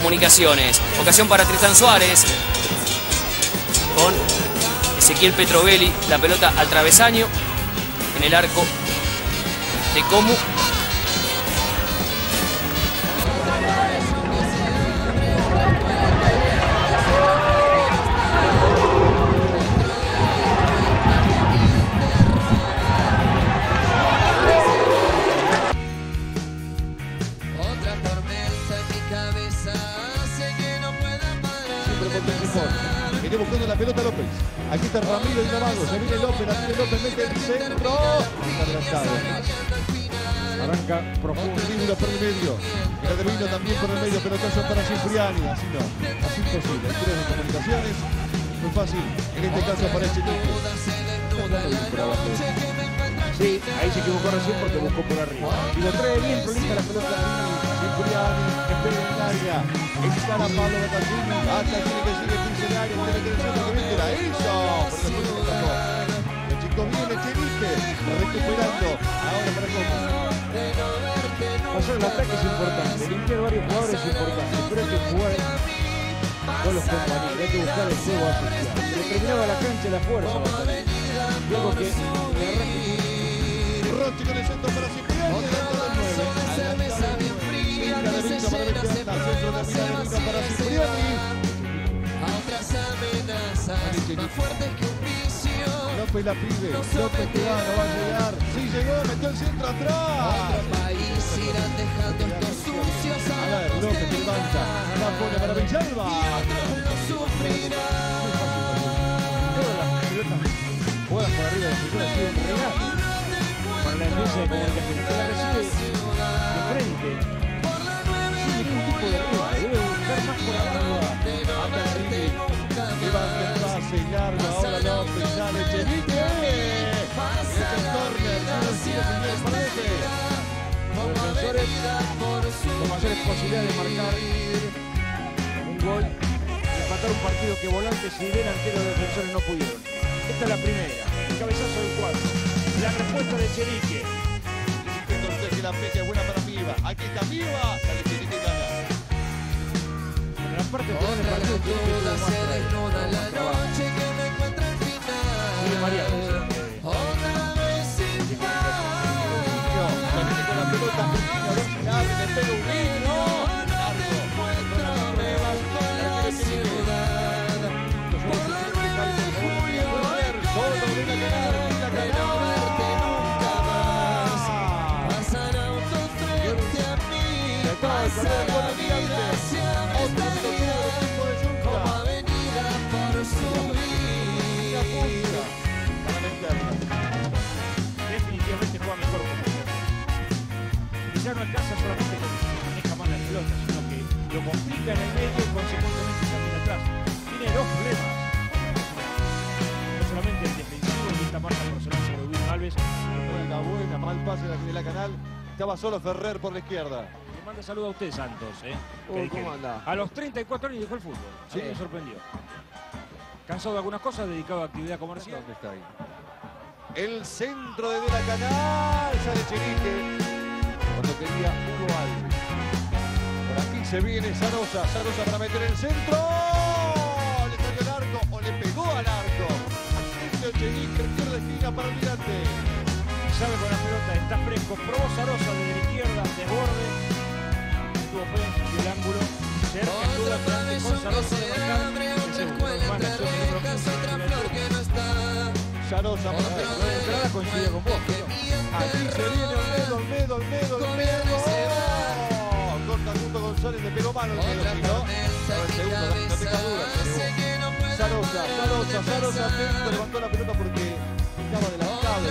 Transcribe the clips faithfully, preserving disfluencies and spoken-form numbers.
Comunicaciones. Ocasión para Tristan Suárez. Con Ezequiel Petrovelli. La pelota al travesaño. En el arco de Comu. Viene buscando la pelota López. Aquí está Ramiro y Navago. Se viene López, Ramiro López mete el centro. Está adelantado. Arranca profundo, Fibula por el medio. El Adevino también por el medio. Pelotazo para Cipriani. Así no, así imposible. Hay tres de comunicaciones. Muy fácil. En este caso para Echenique. Sí, ahí se equivocó recién porque buscó por arriba. Y lo trae bien prolija la pelota. Cipriani, espera en el área. Escara Pablo Battaglini. Hasta tiene que seguir en el área. Tiene que decir lo que viene era eso. Porque después lo sacó. El chico viene, Echenique. Recuperando. Ahora para Comu. Pasar el ataque es importante. Limpiar varios jugadores es importante. Pero hay que jugar con los compañeros. Hay que buscar el juego asociado. Se le terminaba la cancha la fuerza. Luego que le arranque. Rochi con el centro para Cipriani. Adelantado el nueve. Adelantado el nueve. La derecha para Vecchianda. Centro de Milanino para Cipriani. López la pide. López que va, no va a llegar. Sí llegó, metió el centro atrás. A ver, López que levanta. La pone para Villalba. Todas las pelotas juegan por arriba de la cintura, ha sido un regalo para la defensa de Comunicaciones. Que la recibe de frente, sin ningún tipo de riesgo. Debe buscar más por arriba. Anda Rini. Levanta el pase largo. Ahora López sale. Echenique. Es el córner. Los defensores con mayores posibilidades de marcar un gol y empatar un partido que volantes y delanteros de defensores no pudieron. Esta es la primera, el cabezazo del cuarto. La respuesta de Echenique. Entonces que la fecha es buena para Piva. Aquí está Piva. Sale Echenique y gana. En la parte final del partido Echenique tuvo más trabajo. Sigue María. Con la pelota, a ver si la abre, le pega un vino. Largo. Con las pruebas. La ciudad. Solo de la canal. La canal. Pasan autos frente a mí. Pasan aviones hacia el como avenida por subir. Definitivamente juega mejor que ya no alcanza solamente con que maneja más la pelota, sino que lo complica en el medio y consecuentemente también atrás. Tiene dos problemas. No solamente el defensivo y esta marca personal sobre Luis Alves. Buena, buena, mal pase de la canal. Estaba solo Ferrer por la izquierda. Le manda saludo a usted, Santos. ¿eh? Oh, ¿cómo anda? A los treinta y cuatro años dejó el fútbol. Sí. A mí me sorprendió. Cansado de algunas cosas, dedicado a actividad comercial. ¿Dónde está ahí? El centro de, de la canal. Sale Echenique. Cuando quería Hugo Alves. Por aquí se viene Zarosa. Zarosa para meter el centro. Le salió el arco o le pegó al arco. Atento Echenique, izquierda esquina para Almirante. Sabe con la pelota, está fresco. Probó Zarosa desde la izquierda, desborde. Estuvo frente el ángulo. Cerca estuvo adelante con Zarosa de marcar. Zarosa para la entrada coincide con vos. Aquí se viene Olmedo, Olmedo, Olmedo, Olmedo. Corta Gusto González, le pegó malo Olmedo, si no. El segundo, no tenga dudas. Zarosa, Zarosa, Zarosa, atento, levantó la pelota porque estaba adelantado.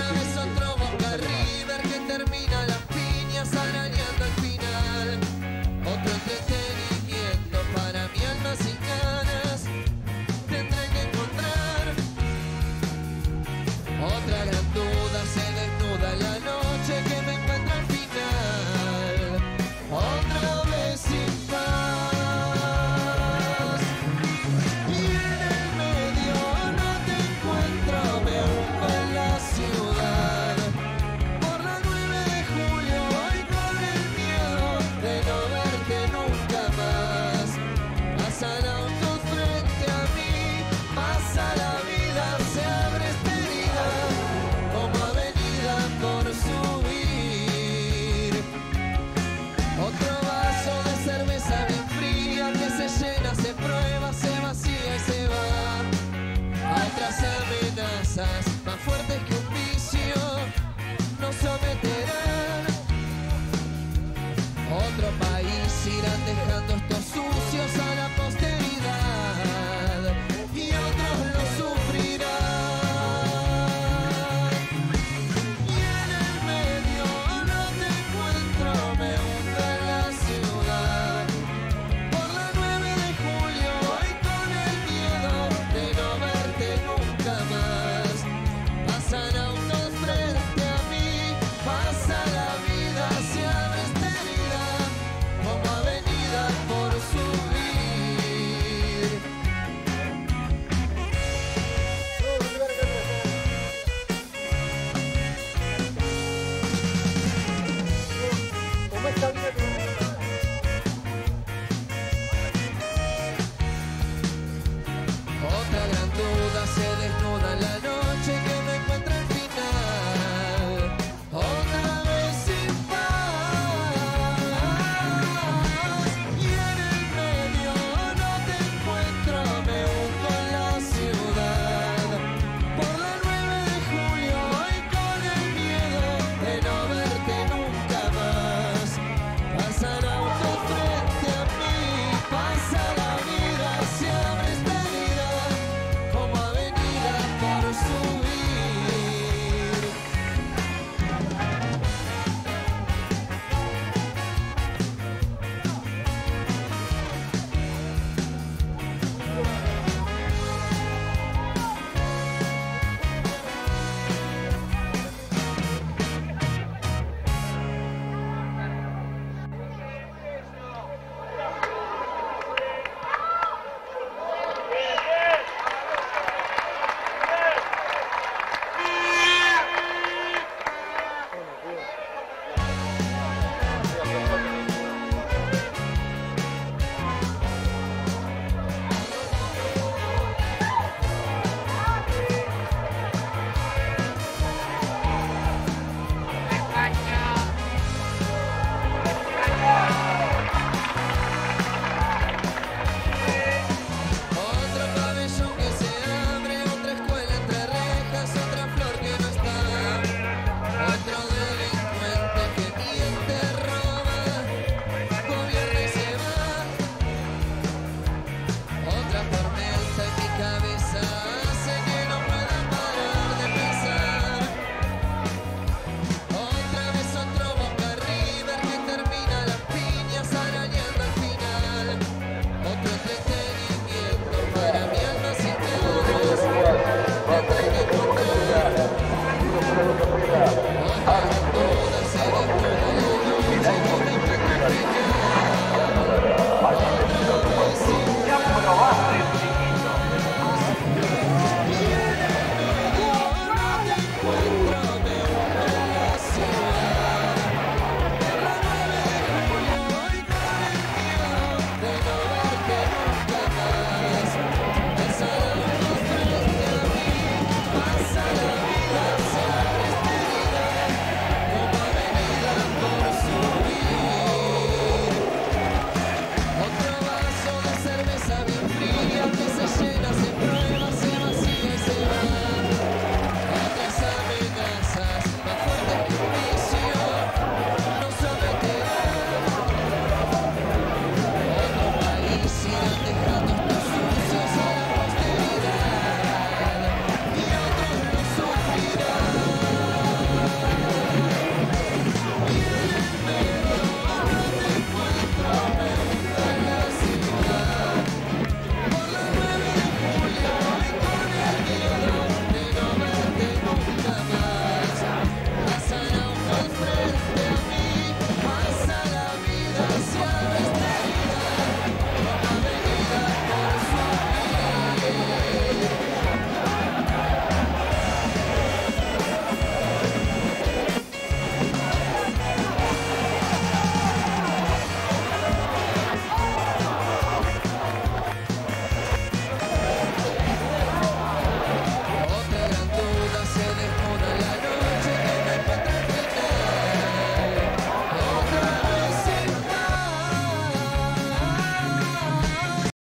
Termina las piñas arañando al final. Otro entretenimiento para mi alma sin ganas. Tendré que encontrar otra gran duda. Se desnuda la noche que me encuentra al final. Otra vez sin paz. Y en el medio no te encuentro. promesas.